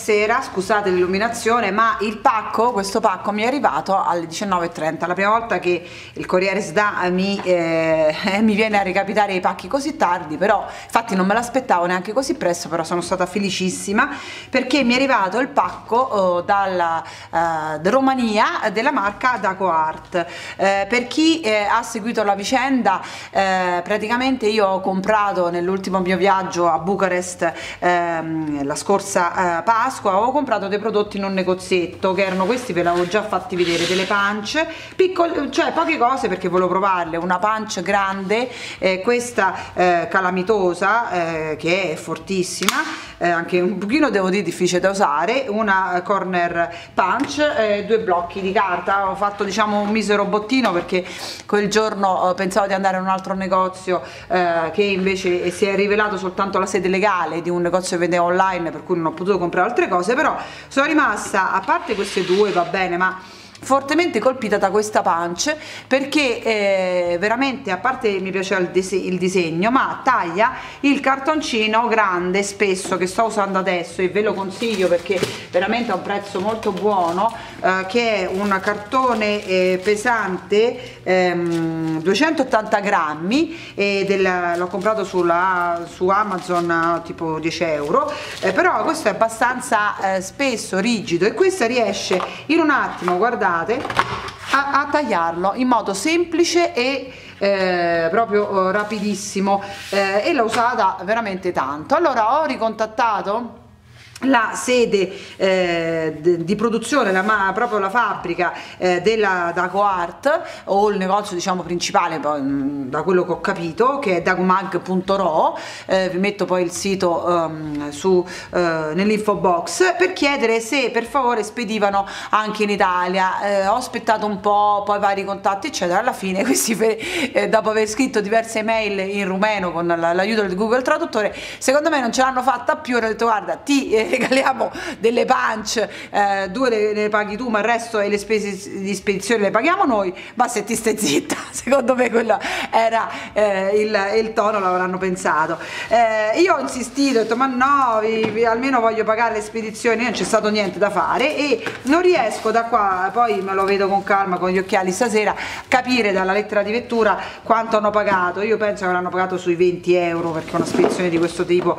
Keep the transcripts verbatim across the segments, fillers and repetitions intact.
sera, scusate l'illuminazione, ma il pacco, questo pacco mi è arrivato alle diciannove e trenta, la prima volta che il Corriere S D A mi, eh, mi viene a recapitare i pacchi così tardi, però infatti non me l'aspettavo neanche così presto, però sono stata felicissima perché mi è arrivato il pacco oh, dalla uh, Romania della marca DacoArt. Eh, per chi eh, ha seguito la vicenda, eh, praticamente io ho comprato nell'ultimo mio viaggio a Bucarest ehm, la scorsa eh, Pasqua, ho comprato dei prodotti in un negozietto che erano questi, ve l'avevo già fatti vedere, delle pance piccole, cioè poche cose perché volevo provarle, una punch grande, eh, questa eh, calamitosa eh, che è fortissima, eh, anche un pochino devo dire difficile da usare, una corner punch, eh, due blocchi di carta. Ho fatto diciamo un misero bottino perché quel giorno eh, pensavo di andare in un altro negozio eh, che invece si è rivelato soltanto la sede legale di un negozio che vendeva online, per cui non ho potuto comprare altre cose, però sono rimasta, a parte queste due va bene, ma fortemente colpita da questa punch perché eh, veramente, a parte mi piaceva il, dis il disegno, ma taglia il cartoncino grande spesso che sto usando adesso e ve lo consiglio perché veramente ha un prezzo molto buono, eh, che è un cartone eh, pesante, ehm, duecentottanta grammi, e l'ho comprato sulla, su Amazon tipo dieci euro, eh, però questo è abbastanza eh, spesso, rigido, e questa riesce in un attimo, guardate, A, a tagliarlo in modo semplice e eh, proprio eh, rapidissimo, eh, e l'ho usata veramente tanto. Allora ho ricontattato la sede eh, di produzione, la, ma, proprio la fabbrica eh, della DacoArt, o il negozio diciamo principale, poi, mh, da quello che ho capito, che è dacomag punto ro, eh, vi metto poi il sito um, su uh, nell'info box, per chiedere se per favore spedivano anche in Italia. Eh, ho aspettato un po', poi vari contatti eccetera, alla fine questi eh, dopo aver scritto diverse email in rumeno con l'aiuto del Google Traduttore, secondo me non ce l'hanno fatta più. Hanno detto guarda, ti eh, regaliamo delle punch, eh, due le, le paghi tu, ma il resto e le spese di spedizione le paghiamo noi, ma se ti stai zitta. Secondo me quello era eh, il, il tono, l'avranno pensato. Eh, io ho insistito, ho detto ma no, vi, vi, almeno voglio pagare le spedizioni, non c'è stato niente da fare e non riesco da qua, poi me lo vedo con calma con gli occhiali stasera, capire dalla lettera di vettura quanto hanno pagato. Io penso che avranno pagato sui venti euro perché una spedizione di questo tipo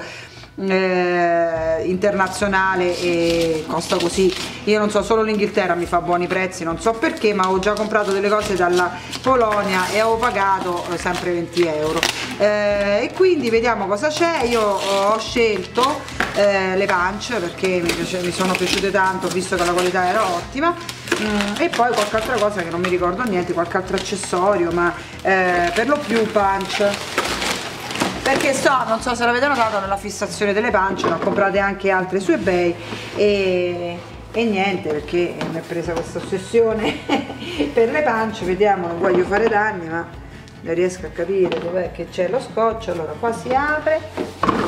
Eh, internazionale e costa così. Io non so, solo l'Inghilterra mi fa buoni prezzi, non so perché, ma ho già comprato delle cose dalla Polonia e ho pagato eh, sempre venti euro, eh, e quindi vediamo cosa c'è. Io ho scelto eh, le punch perché mi, piace, mi sono piaciute tanto, visto che la qualità era ottima, mm, e poi qualche altra cosa che non mi ricordo niente, qualche altro accessorio, ma eh, per lo più punch, perché so, non so se l'avete notato, nella fissazione delle punch ne ho comprate anche altre su eBay e, e niente, perché mi è presa questa ossessione per le punch. Vediamo, non voglio fare danni, ma non riesco a capire dov'è che c'è lo scotch. Allora qua si apre,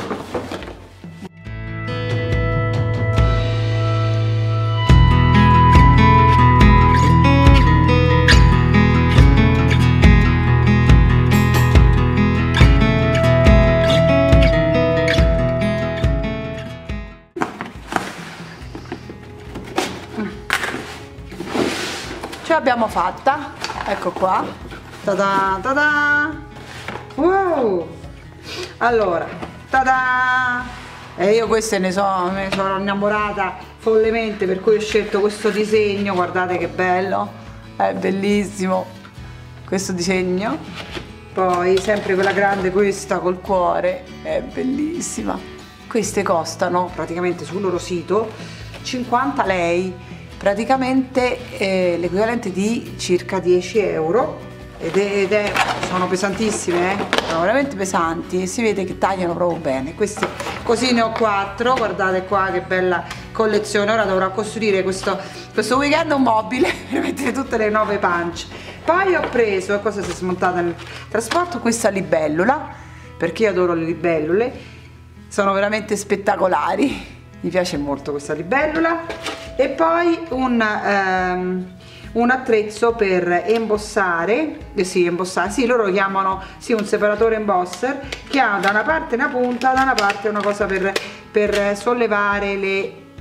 ce l'abbiamo fatta, ecco qua, tada tada, wow. Allora, tada, e io queste ne sono, ne sono innamorata follemente, per cui ho scelto questo disegno. Guardate che bello, è bellissimo questo disegno. Poi sempre quella grande, questa col cuore, è bellissima. Queste costano praticamente sul loro sito cinquanta lei, praticamente eh, l'equivalente di circa dieci euro, ed è, ed è sono pesantissime, eh? Sono veramente pesanti e si vede che tagliano proprio bene. Questi così ne ho quattro, guardate qua che bella collezione. Ora dovrò costruire questo, questo weekend un mobile per mettere tutte le nuove punch. Poi ho preso, e cosa si è smontata nel trasporto, questa libellula, perché io adoro le libellule, sono veramente spettacolari, mi piace molto questa libellula. E poi un, um, un attrezzo per embossare, eh sì, embossare, sì, loro lo chiamano, sì, un separatore embosser, che ha da una parte una punta, da una parte una cosa per, per sollevare le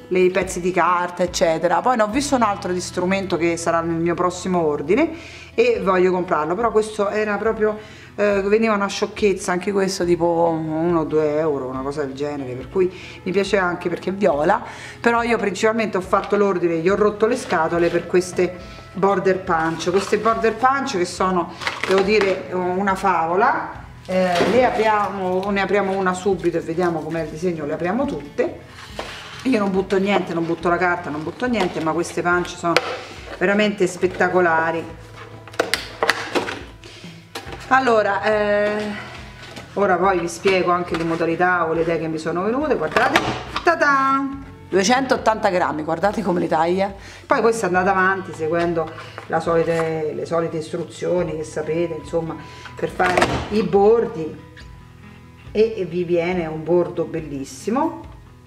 le, i pezzi di carta eccetera. Poi ne ho visto un altro di strumento che sarà nel mio prossimo ordine e voglio comprarlo, però questo era proprio eh, veniva una sciocchezza anche questo, tipo uno o due euro, una cosa del genere, per cui mi piace anche perché è viola. Però io principalmente ho fatto l'ordine, gli ho rotto le scatole per queste border punch, queste border punch che sono, devo dire, una favola. Eh, le apriamo, ne apriamo una subito e vediamo com'è il disegno, le apriamo tutte. Io non butto niente, non butto la carta, non butto niente, ma queste punch sono veramente spettacolari. Allora, eh, ora poi vi spiego anche le modalità o le idee che mi sono venute. Guardate, ta-da! duecentottanta grammi, guardate come li taglia. Poi questa è andata avanti seguendo la solite, le solite istruzioni che sapete, insomma, per fare i bordi, e, e vi viene un bordo bellissimo.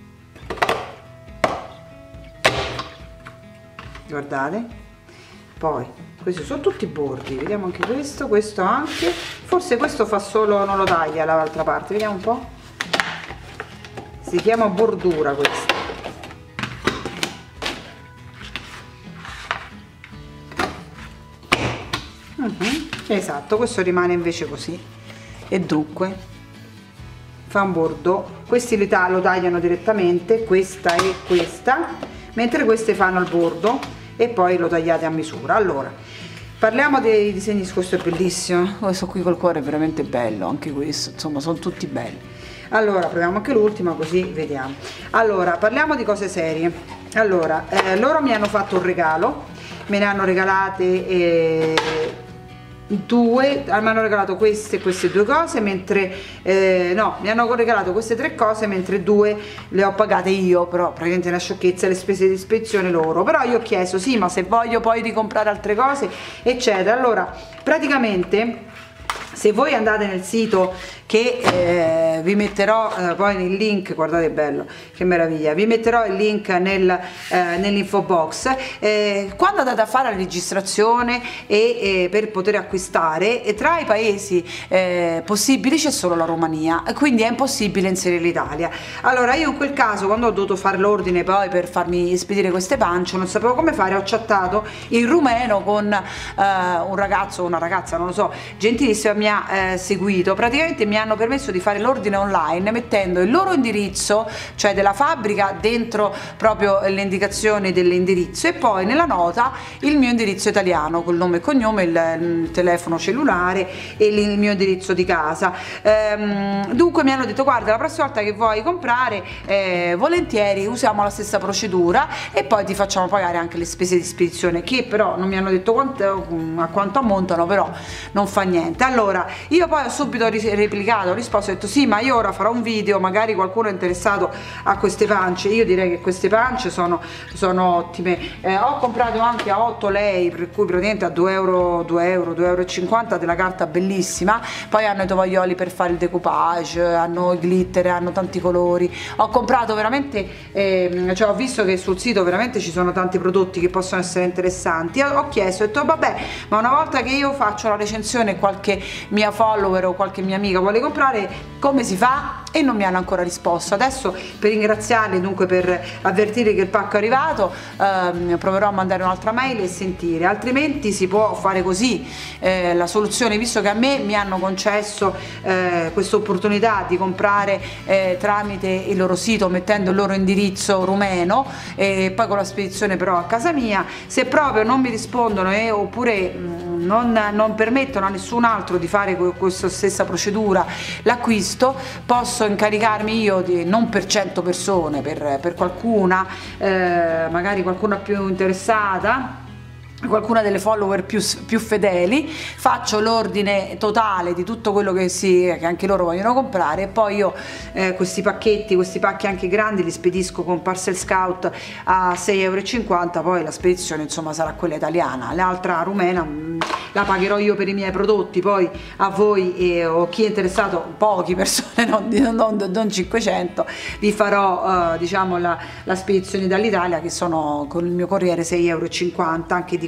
Guardate, poi questi sono tutti i bordi, vediamo anche questo, questo anche, forse questo fa solo, non lo taglia dall'altra parte, vediamo un po', si chiama bordura questo. Uh-huh. Esatto, questo rimane invece così, e dunque fa un bordo. Questi li ta lo tagliano direttamente, questa e questa, mentre queste fanno il bordo e poi lo tagliate a misura. Allora, parliamo dei disegni. Questo è bellissimo, questo qui col cuore è veramente bello, anche questo, insomma sono tutti belli. Allora proviamo anche l'ultima così vediamo. Allora, parliamo di cose serie. Allora, eh, loro mi hanno fatto un regalo, me ne hanno regalate eh, due, mi hanno regalato queste queste due cose, mentre eh, no, mi hanno regalato queste tre cose, mentre due le ho pagate io, però praticamente una sciocchezza, le spese di spedizione loro. Però io ho chiesto sì, ma se voglio poi ricomprare altre cose eccetera. Allora praticamente, se voi andate nel sito che eh, vi metterò eh, poi nel link, guardate bello, che meraviglia, vi metterò il link nel, eh, nell'info box, eh, quando andate a fare la registrazione e, eh, per poter acquistare, e tra i paesi eh, possibili c'è solo la Romania, quindi è impossibile inserire l'Italia. Allora io in quel caso, quando ho dovuto fare l'ordine poi per farmi spedire queste pance, non sapevo come fare, ho chattato in rumeno con eh, un ragazzo o una ragazza, non lo so, gentilissima, mi ha eh, seguito, praticamente mi hanno permesso di fare l'ordine online mettendo il loro indirizzo, cioè della fabbrica, dentro proprio le indicazioni dell'indirizzo, e poi nella nota il mio indirizzo italiano col nome e cognome, il, il telefono cellulare e il mio indirizzo di casa. Ehm, dunque mi hanno detto guarda, la prossima volta che vuoi comprare eh, volentieri usiamo la stessa procedura e poi ti facciamo pagare anche le spese di spedizione, che però non mi hanno detto quanto, a quanto ammontano, però non fa niente. Allora io poi ho subito replicato, ho risposto, ho detto sì, ma io ora farò un video, magari qualcuno è interessato a queste pance. Io direi che queste pance sono, sono ottime. Eh, ho comprato anche a otto lei, per cui praticamente a due euro, due euro, due euro e cinquanta della carta bellissima. Poi hanno i tovaglioli per fare il decoupage, hanno i glitter, hanno tanti colori. Ho comprato veramente, eh, cioè ho visto che sul sito veramente ci sono tanti prodotti che possono essere interessanti. Ho, ho chiesto, ho detto vabbè, ma una volta che io faccio la recensione, qualche mia follower o qualche mia amica vuole comprare, come si fa? E non mi hanno ancora risposto. Adesso, per ringraziarli, dunque per avvertire che il pacco è arrivato, ehm, proverò a mandare un'altra mail e sentire, altrimenti si può fare così. Eh, la soluzione, visto che a me mi hanno concesso eh, questa opportunità di comprare eh, tramite il loro sito, mettendo il loro indirizzo rumeno e poi con la spedizione però a casa mia, se proprio non mi rispondono e oppure mh, non, non permettono a nessun altro di fare questa stessa procedura l'acquisto, posso incaricarmi io di, non per cento persone, per, per qualcuna, eh, magari qualcuna più interessata, qualcuna delle follower più, più fedeli, faccio l'ordine totale di tutto quello che, si, che anche loro vogliono comprare, e poi io eh, questi pacchetti, questi pacchi anche grandi li spedisco con Parcel Scout a sei euro e cinquanta, poi la spedizione insomma sarà quella italiana, l'altra rumena mh, la pagherò io per i miei prodotti. Poi a voi eh, o chi è interessato, pochi persone, non, non, non cinquecento, vi farò eh, diciamo la, la spedizione dall'Italia, che sono con il mio corriere sei euro e cinquanta, anche di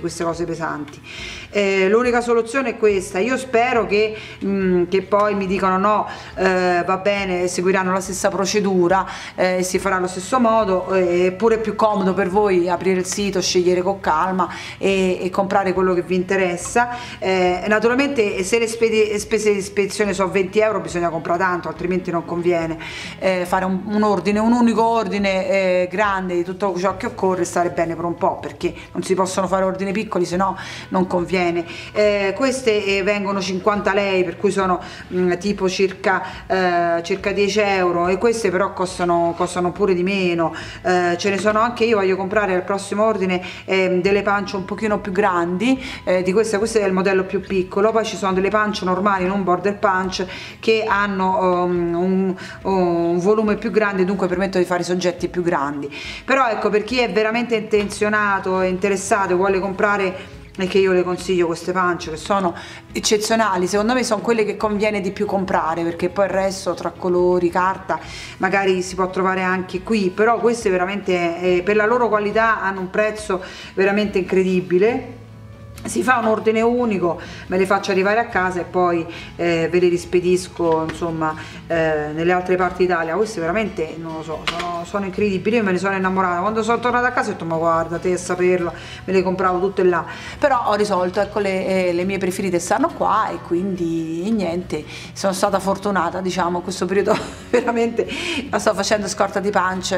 queste cose pesanti. Eh, l'unica soluzione è questa. Io spero che, mh, che poi mi dicano no, eh, va bene, seguiranno la stessa procedura, eh, si farà allo stesso modo, eh, eppure è più comodo per voi aprire il sito, scegliere con calma e, e comprare quello che vi interessa. Eh, naturalmente se le spese di spedizione sono venti euro bisogna comprare tanto, altrimenti non conviene. Eh, fare un, un ordine, un unico ordine eh, grande di tutto ciò che occorre, stare bene per un po', perché non si possono fare ordini piccoli, se no non conviene. Eh, queste eh, vengono cinquanta lei, per cui sono mh, tipo circa, eh, circa dieci euro, e queste però costano, costano pure di meno. Eh, ce ne sono anche, io voglio comprare al prossimo ordine eh, delle pance un pochino più grandi, eh, di queste, questo è il modello più piccolo. Poi ci sono delle pance normali, non border punch, che hanno um, un, un volume più grande, dunque permettono di fare soggetti più grandi. Però ecco, per chi è veramente intenzionato e interessato e vuole comprare, e che io le consiglio queste pance, che sono eccezionali, secondo me sono quelle che conviene di più comprare, perché poi il resto tra colori, carta, magari si può trovare anche qui, però queste veramente eh, per la loro qualità hanno un prezzo veramente incredibile. Si fa un ordine unico, me le faccio arrivare a casa e poi eh, ve le rispedisco, insomma, eh, nelle altre parti d'Italia. Queste veramente, non lo so, sono, sono incredibili. Io me ne sono innamorata quando sono tornata a casa, ho detto ma guarda te, a saperlo, me le compravo tutte là. Però ho risolto, ecco, le, eh, le mie preferite stanno qua, e quindi niente, sono stata fortunata, diciamo, in questo periodo veramente la sto facendo scorta di pance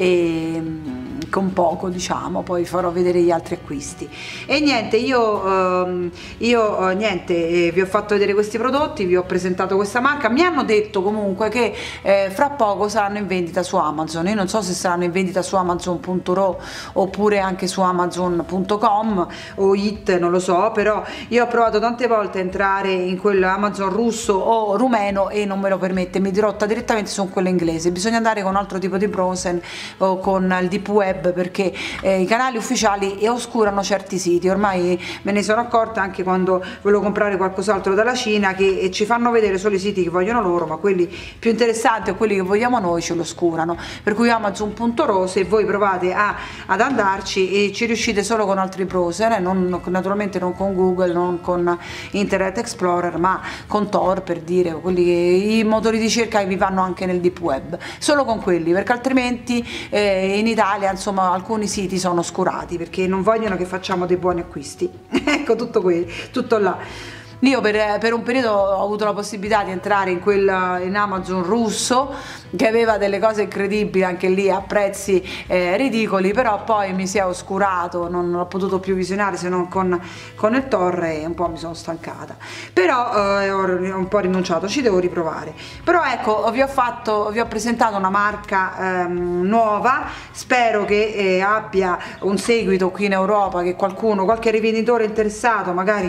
e con poco, diciamo, poi farò vedere gli altri acquisti. E niente, io Uh, io uh, niente, eh, vi ho fatto vedere questi prodotti, vi ho presentato questa marca. Mi hanno detto comunque che eh, fra poco saranno in vendita su Amazon. Io non so se saranno in vendita su amazon punto ro oppure anche su amazon punto com o it, non lo so, però io ho provato tante volte a entrare in quello Amazon russo o rumeno e non me lo permette, mi dirotta direttamente su quello inglese. Bisogna andare con un altro tipo di browser o con il deep web, perché eh, i canali ufficiali e oscurano certi siti. Ormai me ne sono accorta anche quando volevo comprare qualcos'altro dalla Cina, che ci fanno vedere solo i siti che vogliono loro, ma quelli più interessanti o quelli che vogliamo noi ce lo oscurano. Per cui amazon punto ro, se voi provate a, ad andarci, e ci riuscite solo con altri browser, eh, non, naturalmente non con Google, non con Internet Explorer, ma con Tor, per dire, quelli che, i motori di ricerca che vi vanno anche nel deep web, solo con quelli, perché altrimenti eh, in Italia, insomma, alcuni siti sono oscurati perché non vogliono che facciamo dei buoni acquisti. Ecco, tutto qui, tutto là. Io per, per un periodo ho avuto la possibilità di entrare in quel in Amazon russo, che aveva delle cose incredibili anche lì a prezzi eh, ridicoli, però poi mi si è oscurato, non l'ho potuto più visionare se non con, con il Tor, e un po' mi sono stancata, però eh, ho un po' rinunciato, ci devo riprovare. Però ecco, vi ho fatto, vi ho presentato una marca ehm, nuova, spero che eh, abbia un seguito qui in Europa, che qualcuno, qualche rivenditore interessato magari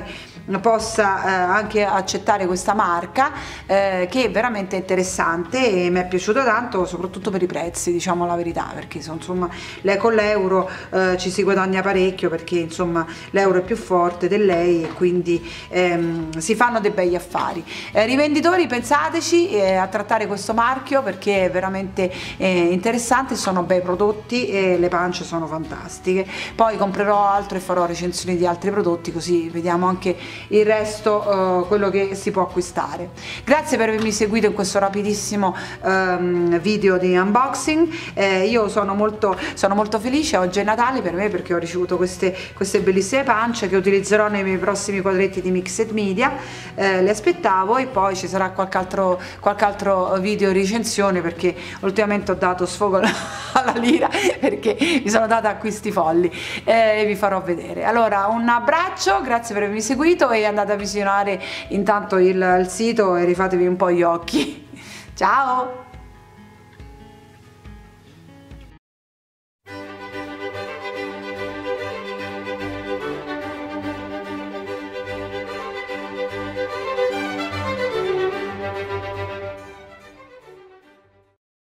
possa eh, anche accettare questa marca, eh, che è veramente interessante e mi è piaciuta tanto, soprattutto per i prezzi, diciamo la verità, perché insomma con l'euro eh, ci si guadagna parecchio, perché insomma l'euro è più forte dell'E I e quindi ehm, si fanno dei begli affari. Eh, rivenditori, pensateci eh, a trattare questo marchio, perché è veramente eh, interessante, sono bei prodotti e le pance sono fantastiche. Poi comprerò altro e farò recensioni di altri prodotti, così vediamo anche il resto, uh, quello che si può acquistare. Grazie per avermi seguito in questo rapidissimo um, video di unboxing. Eh, io sono molto, sono molto felice, oggi è Natale per me, perché ho ricevuto queste, queste bellissime pance che utilizzerò nei miei prossimi quadretti di Mixed Media. Eh, le aspettavo, e poi ci sarà qualche altro, qualche altro video recensione, perché ultimamente ho dato sfogo alla lira, perché mi sono data acquisti folli, e eh, vi farò vedere. Allora, un abbraccio, grazie per avermi seguito, e andate a visionare intanto il, il sito e rifatevi un po' gli occhi. Ciao!